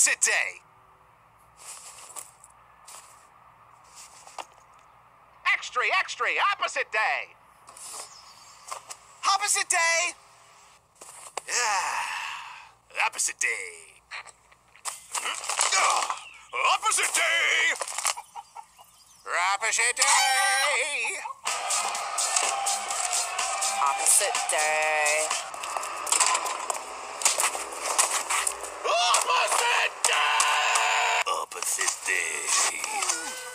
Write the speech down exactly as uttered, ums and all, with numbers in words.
Opposite day. Extra, extra, opposite day. Opposite day. Yeah. Opposite day. Ugh. Opposite day. Opposite day. Opposite day. Opposite day. Opposite day.